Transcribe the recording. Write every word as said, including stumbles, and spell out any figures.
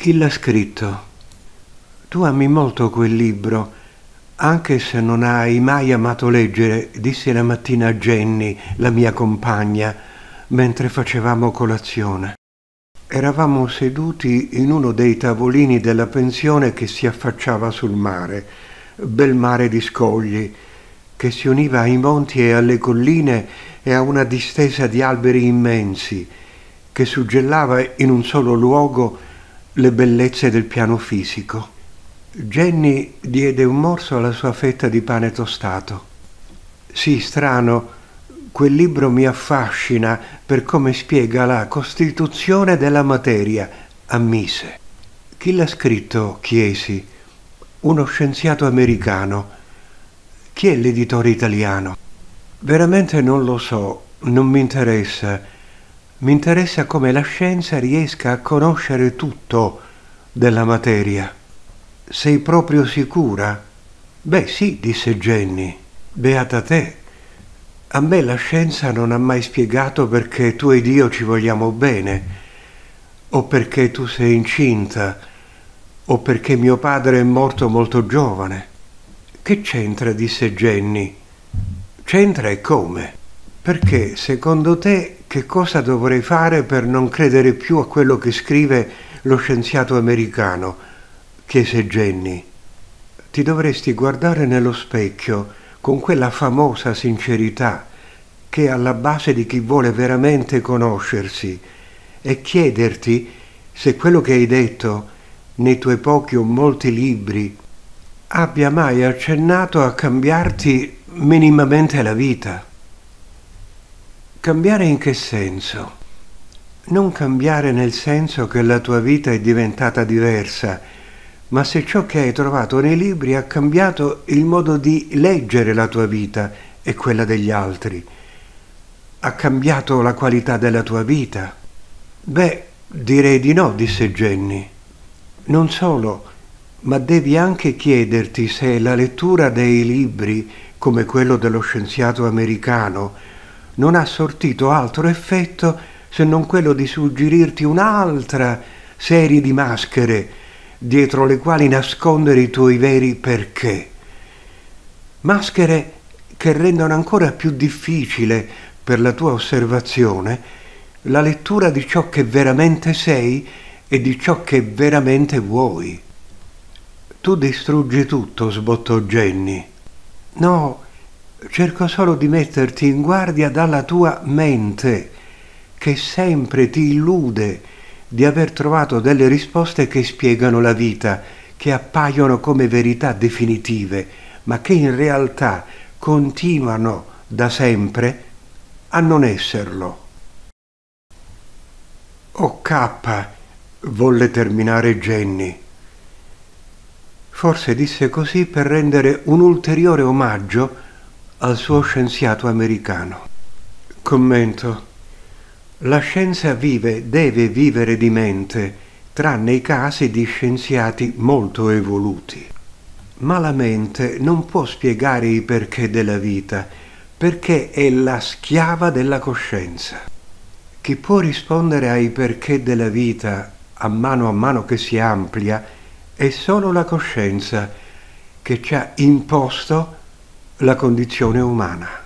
Chi l'ha scritto? Tu ami molto quel libro, anche se non hai mai amato leggere, dissi la mattina a Jenny, la mia compagna, mentre facevamo colazione. Eravamo seduti in uno dei tavolini della pensione che si affacciava sul mare, bel mare di scogli, che si univa ai monti e alle colline e a una distesa di alberi immensi, che suggellava in un solo luogo le bellezze del piano fisico. Jenny diede un morso alla sua fetta di pane tostato. Sì, strano, quel libro mi affascina per come spiega la costituzione della materia, ammise. Chi l'ha scritto? Chiesi. Uno scienziato americano. Chi è l'editore italiano? Veramente non lo so, non mi interessa. Mi interessa come la scienza riesca a conoscere tutto della materia. Sei proprio sicura? Beh sì, disse Jenny. Beata te. A me la scienza non ha mai spiegato perché tu ed io ci vogliamo bene, o perché tu sei incinta, o perché mio padre è morto molto giovane. Che c'entra? Disse Jenny. C'entra e come? Perché, secondo te, che cosa dovrei fare per non credere più a quello che scrive lo scienziato americano? Chiese Jenny. Ti dovresti guardare nello specchio con quella famosa sincerità che è alla base di chi vuole veramente conoscersi e chiederti se quello che hai detto nei tuoi pochi o molti libri abbia mai accennato a cambiarti minimamente la vita. Cambiare in che senso? Non cambiare nel senso che la tua vita è diventata diversa, ma se ciò che hai trovato nei libri ha cambiato il modo di leggere la tua vita e quella degli altri. Ha cambiato la qualità della tua vita? Beh, direi di no, disse Jenny. Non solo, ma devi anche chiederti se la lettura dei libri, come quello dello scienziato americano, non ha sortito altro effetto se non quello di suggerirti un'altra serie di maschere dietro le quali nascondere i tuoi veri perché. Maschere che rendono ancora più difficile per la tua osservazione la lettura di ciò che veramente sei e di ciò che veramente vuoi. Tu distruggi tutto, sbottò Jenny. No, cerco solo di metterti in guardia dalla tua mente, che sempre ti illude di aver trovato delle risposte che spiegano la vita, che appaiono come verità definitive, ma che in realtà continuano da sempre a non esserlo. Oh K, volle terminare Jenny. Forse disse così per rendere un ulteriore omaggio al suo scienziato americano. Commento. La scienza vive, deve vivere di mente, tranne i casi di scienziati molto evoluti. Ma la mente non può spiegare i perché della vita, perché è la schiava della coscienza. Chi può rispondere ai perché della vita a mano a mano che si amplia è solo la coscienza che ci ha imposto la condizione umana.